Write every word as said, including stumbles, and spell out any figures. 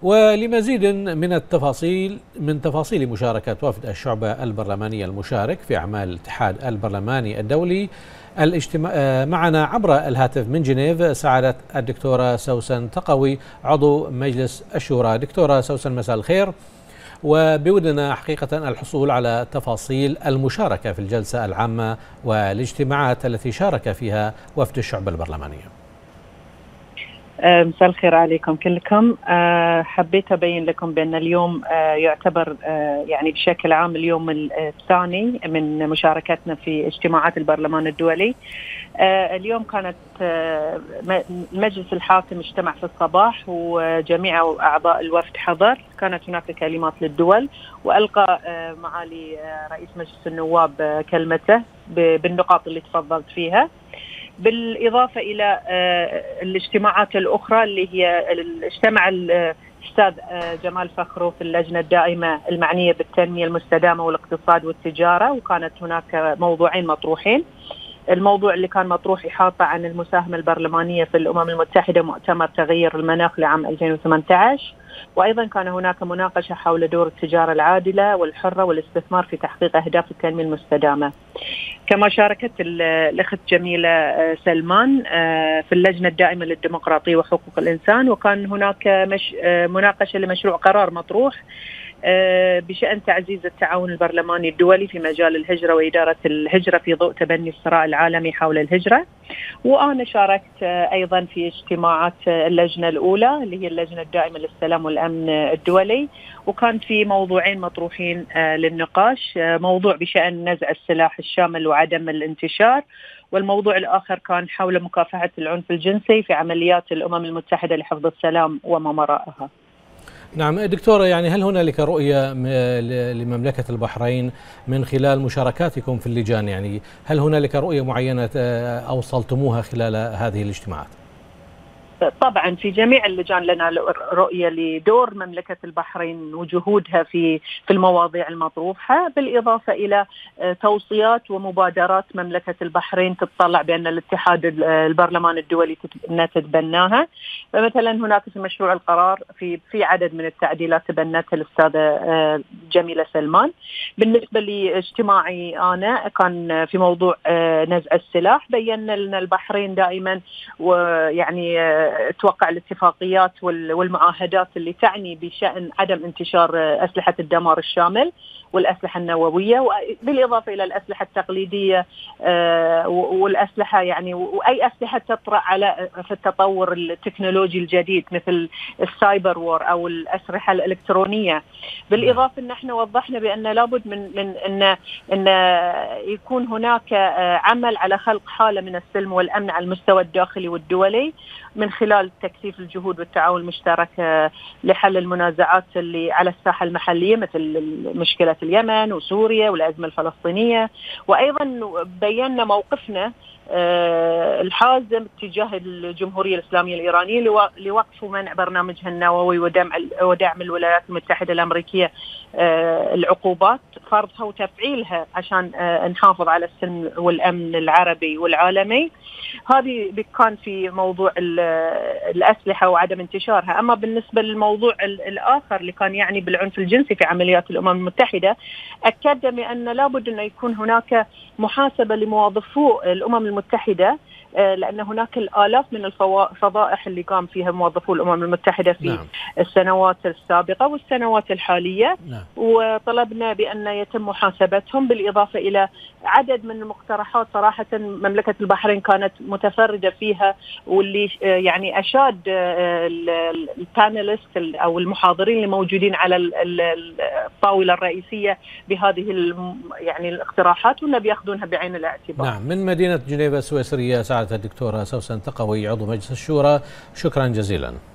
ولمزيد من التفاصيل من تفاصيل مشاركة وفد الشعبة البرلمانية المشارك في أعمال الاتحاد البرلماني الدولي الاجتماع معنا عبر الهاتف من جنيف سعادة الدكتورة سوسن تقوي عضو مجلس الشورى. دكتورة سوسن، مساء الخير، وبودنا حقيقة الحصول على تفاصيل المشاركة في الجلسة العامة والاجتماعات التي شارك فيها وفد الشعبة البرلمانية. مساء الخير عليكم كلكم. حبيت أبين لكم بأن اليوم يعتبر يعني بشكل عام اليوم الثاني من مشاركتنا في اجتماعات البرلمان الدولي. اليوم كانت المجلس الحاكم اجتمع في الصباح وجميع أعضاء الوفد حضر. كانت هناك كلمات للدول، وألقى معالي رئيس مجلس النواب كلمته بالنقاط اللي تفضلت فيها، بالإضافة إلى الاجتماعات الأخرى اللي هي اجتمع الأستاذ جمال فخرو في اللجنة الدائمة المعنية بالتنمية المستدامة والاقتصاد والتجارة، وكانت هناك موضوعين مطروحين. الموضوع اللي كان مطروح إحاطة عن المساهمة البرلمانية في الأمم المتحدة مؤتمر تغير المناخ لعام ألفين وثمانية عشر، وأيضا كان هناك مناقشة حول دور التجارة العادلة والحرة والاستثمار في تحقيق أهداف التنمية المستدامة. كما شاركت الأخت جميلة سلمان في اللجنة الدائمة للديمقراطية وحقوق الإنسان، وكان هناك مش مناقشة لمشروع قرار مطروح بشأن تعزيز التعاون البرلماني الدولي في مجال الهجرة وإدارة الهجرة في ضوء تبني الصراع العالمي حول الهجرة. وأنا شاركت أيضا في اجتماعات اللجنة الأولى اللي هي اللجنة الدائمة للسلام والأمن الدولي، وكان في موضوعين مطروحين للنقاش، موضوع بشأن نزع السلاح الشامل وعدم الانتشار، والموضوع الآخر كان حول مكافحة العنف الجنسي في عمليات الأمم المتحدة لحفظ السلام وما وراءها. نعم دكتورة، يعني هل هنالك رؤية لمملكة البحرين من خلال مشاركاتكم في اللجان؟ يعني هل هنالك رؤية معينة أوصلتموها خلال هذه الاجتماعات؟ طبعا في جميع اللجان لنا رؤية لدور مملكة البحرين وجهودها في في المواضيع المطروحة، بالإضافة إلى توصيات ومبادرات مملكة البحرين تتطلع بأن الاتحاد البرلمان الدولي تتبناها. فمثلا هناك في مشروع القرار في في عدد من التعديلات تبنتها الأستاذة جميلة سلمان. بالنسبة لاجتماعي أنا كان في موضوع نزع السلاح، بينا لنا البحرين دائما ويعني توقع الاتفاقيات والمعاهدات اللي تعني بشأن عدم انتشار أسلحة الدمار الشامل والأسلحة النووية، بالإضافة إلى الأسلحة التقليدية والأسلحة يعني وأي أسلحة تطرأ على في التطور التكنولوجي الجديد مثل السايبر وور أو الأسلحة الإلكترونية. بالإضافة أن احنا وضحنا بأن لابد من من أن أن يكون هناك عمل على خلق حالة من السلم والأمن على المستوى الداخلي والدولي من خلال تكثيف الجهود والتعاون المشترك لحل المنازعات اللي على الساحة المحلية مثل مشكلة اليمن وسوريا والأزمة الفلسطينية. وأيضا بينا موقفنا الحازم تجاه الجمهورية الإسلامية الإيرانية لوقف ومنع برنامجها النووي ودعم ودعم الولايات المتحدة الأمريكية العقوبات، فرضها وتفعيلها عشان نحافظ على السلم والأمن العربي والعالمي. هذه كان في موضوع الأسلحة وعدم انتشارها. أما بالنسبة للموضوع الآخر اللي كان يعني بالعنف الجنسي في عمليات الأمم المتحدة، أكد بأن لابد أن يكون هناك محاسبة لموظفو الأمم المتحدة، لأن هناك الآلاف من الفضائح اللي قام فيها موظفو الأمم المتحدة في نعم. السنوات السابقة والسنوات الحالية. نعم. وطلبنا بأن يتم محاسبتهم، بالإضافة إلى عدد من المقترحات صراحة مملكة البحرين كانت متفردة فيها، واللي يعني أشاد البانيلست أو المحاضرين اللي موجودين على الطاولة الرئيسية بهذه يعني الاقتراحات، ولا بياخذونها بعين الاعتبار. نعم. من مدينة جنيف السويسرية سعادة الدكتورة سوسن تقوي عضو مجلس الشورى، شكرا جزيلا.